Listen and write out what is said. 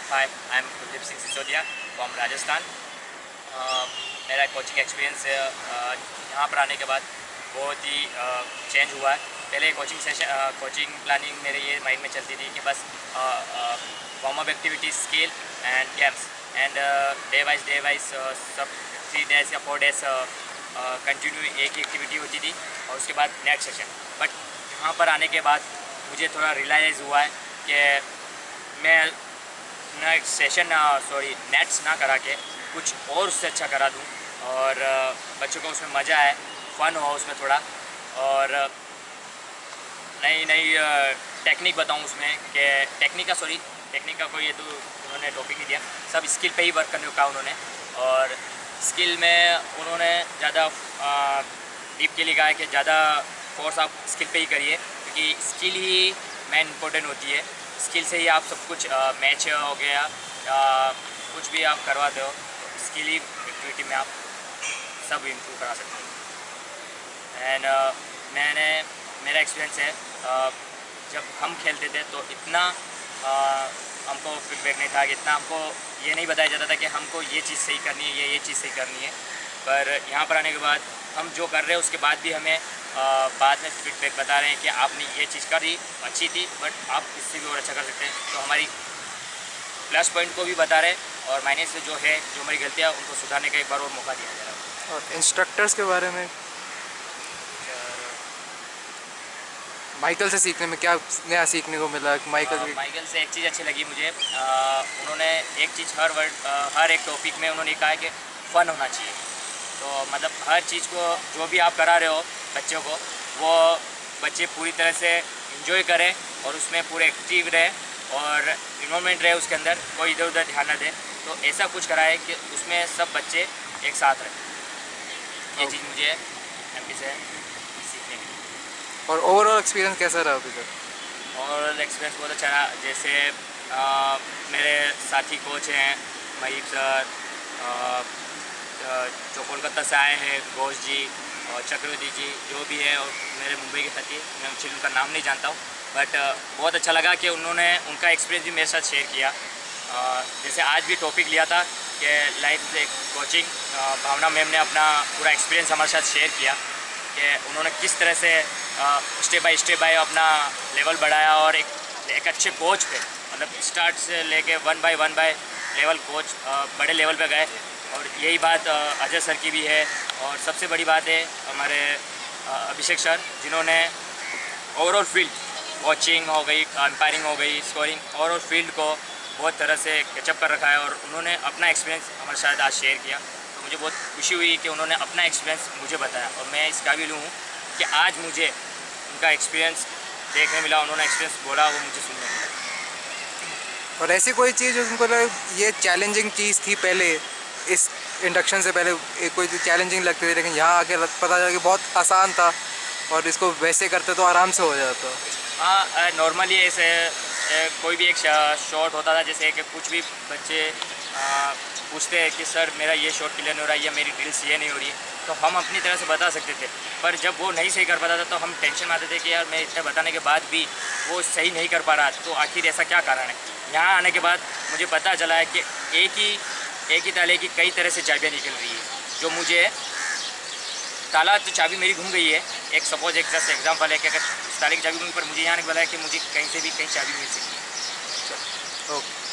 Hi, I'm Kuldeep Singh Sisodia from Rajasthan. मेरा coaching experience यहाँ पर आने के बाद बहुत ही चेंज हुआ है। पहले कोचिंग प्लानिंग मेरे ये माइंड में चलती थी कि बस warm up activities, skill and games and day wise सब 3 days या 4 days कंटिन्यू एक ही एक्टिविटी होती थी और उसके बाद नेक्स्ट सेशन। बट यहाँ पर आने के बाद मुझे थोड़ा रियलाइज़ हुआ है कि मैं नेट्स ना करा के कुछ और उससे अच्छा करा दूँ और बच्चों को उसमें मज़ा आए, फ़न हो उसमें थोड़ा, और नई टेक्निक बताऊँ उसमें कि टेक्निक का कोई ये तो उन्होंने टॉपिक नहीं दिया, सब स्किल पे ही वर्क करने को कहा उन्होंने। और स्किल में उन्होंने ज़्यादा डीप के लिए कहा है कि ज़्यादा फोर्स आप स्किल पे ही करिए, क्योंकि स्किल ही मेन इम्पोर्टेंट होती है। स्किल से ही आप सब कुछ मैच हो गया या कुछ भी आप करवाते हो, तो स्किल ही एक्टिविटी में आप सब इम्प्रूव करा सकते हैं। एंड मेरा एक्सपीरियंस है, जब हम खेलते थे तो इतना हमको फीडबैक नहीं था, कि इतना हमको ये नहीं बताया जाता था कि हमको ये चीज़ सही करनी है, ये चीज़ सही करनी है। पर यहाँ पर आने के बाद हम जो कर रहे हैं उसके बाद भी हमें बाद में फीडबैक बता रहे हैं कि आपने ये चीज़ करी, अच्छी थी, बट आप इससे भी और अच्छा कर सकते हैं। तो हमारी प्लस पॉइंट को भी बता रहे हैं और माइनस से जो है, जो हमारी गलतियाँ उनको सुधारने का एक बार और मौका दिया जा रहा है। और इंस्ट्रक्टर्स के बारे में माइकल से सीखने में क्या नया सीखने को मिला? माइकल से एक चीज़ अच्छी लगी मुझे, उन्होंने एक चीज़ हर एक टॉपिक में उन्होंने कहा है कि फ़न होना चाहिए। तो मतलब हर चीज़ को जो भी आप करा रहे हो बच्चों को, वो बच्चे पूरी तरह से इंजॉय करें और उसमें पूरे एक्टिव रहे और इन्वॉल्वमेंट रहे उसके अंदर, कोई इधर उधर ध्यान न दे। तो ऐसा कुछ कराए कि उसमें सब बच्चे एक साथ रहें। ये चीज़ मुझे एमपी से सीखने मिली। और ओवरऑल एक्सपीरियंस कैसा रहा अभी तक? ओवरऑल एक्सपीरियंस बहुत अच्छा रहा। जैसे मेरे साथी कोच हैं महीप सर, जो कोलकाता से आए हैं घोष जी और चक्रवर्ती जी, जो भी है, और मेरे मुंबई के साथी, मैं एक्चुअली उनका नाम नहीं जानता हूँ, बट बहुत अच्छा लगा कि उन्होंने उनका एक्सपीरियंस भी मेरे साथ शेयर किया। जैसे आज भी टॉपिक लिया था कि लाइफ से कोचिंग, भावना मैम ने अपना पूरा एक्सपीरियंस हमारे साथ शेयर किया कि उन्होंने किस तरह से स्टेप बाय अपना लेवल बढ़ाया और एक अच्छे कोच पे, मतलब स्टार्ट से लेके 1 by 1 लेवल कोच बड़े लेवल पे गए। और यही बात अजय सर की भी है। और सबसे बड़ी बात है हमारे अभिषेक सर, जिन्होंने ओवरऑल फील्ड, कोचिंग हो गई, अंपायरिंग हो गई, स्कोरिंग, ओवरऑल फील्ड को बहुत तरह से कैचअप कर रखा है और उन्होंने अपना एक्सपीरियंस हमारे साथ आज शेयर किया। तो मुझे बहुत खुशी हुई कि उन्होंने अपना एक्सपीरियंस मुझे बताया और मैं इस काबिल हूँ कि आज मुझे उनका एक्सपीरियंस देखने मिला, उन्होंने एक्सपीरियंस बोला, वो मुझे सुनने मिला। और ऐसी कोई चीज़ उनको ये चैलेंजिंग चीज़ थी पहले, इस इंडक्शन से पहले कोई चैलेंजिंग लगती थी, लेकिन यहाँ आके पता चला कि बहुत आसान था और इसको वैसे करते तो आराम से हो जाता? हाँ, नॉर्मली ऐसे कोई भी एक शॉट होता था, जैसे कि कुछ भी बच्चे पूछते हैं कि सर मेरा ये शॉट क्लियर नहीं हो रहा है या मेरी ड्रिल्स ये नहीं हो रही है, तो हम अपनी तरह से बता सकते थे। पर जब वो नहीं सही कर पाता था तो हम टेंशन में आते थे कि यार मैं इतना बताने के बाद भी वो सही नहीं कर पा रहा, तो आखिर ऐसा क्या कारण है। यहाँ आने के बाद मुझे पता चला है कि एक ही ताले की कई तरह से चाबियाँ निकल रही है। जो मुझे ताला तो चाबी मेरी घूम गई है, एक सपोज एक जस्ट एग्जाम्पल है कि अगर ताले की चाबी घूमी, पर मुझे यहाँ नहीं पता है कि मुझे कहीं से भी कहीं चाबी मिल सकती है। ओके।